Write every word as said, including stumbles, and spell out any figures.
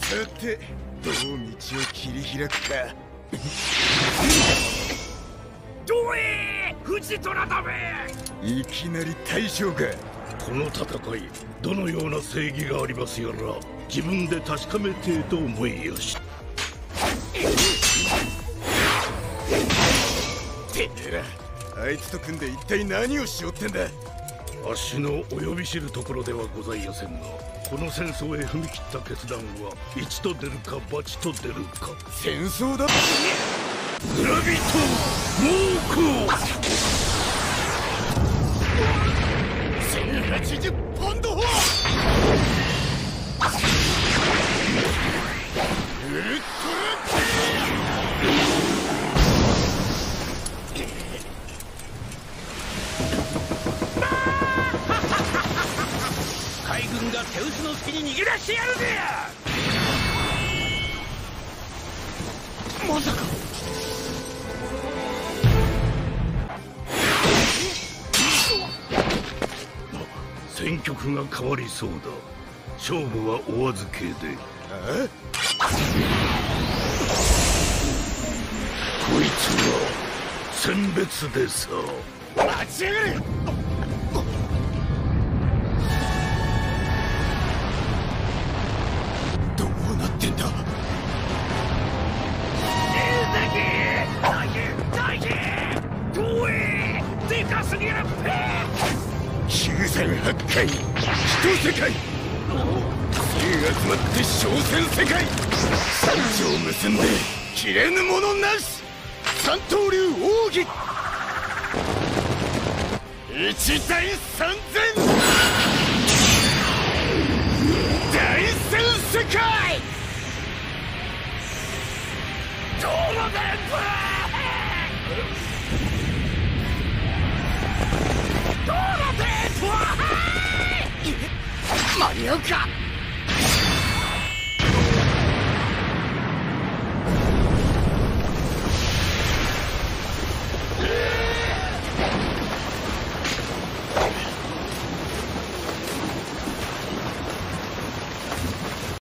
さてどう道を切り開くか。 どえ藤虎だべ。 いきなり大将が。 この戦いどのような正義がありますやら自分で確かめてえと思いよし。 てめえらあいつと組んで一体何をしよってんだ。 あっしの及び知るところではございませんが、この戦争へ踏み切った決断は一と出るか八と出るか。 戦争だ。 村人猛攻。 せんはちじゅうポンド砲。ウルトラ海軍が手薄の隙に逃げ出してやるぜ。 まさか。 戦局が変わりそうだ。勝負はお預けで。 あこいつは選別でさ。 待ちやがれ。どうなってんだ。 大変大変。どえでかすぎるペ。 九千八回一世界。全集まって商戦世界。三条結んで切れぬものなし。三刀流奥義一対三千大戦世界。 トーナメント。トーナメント。 間に合うか。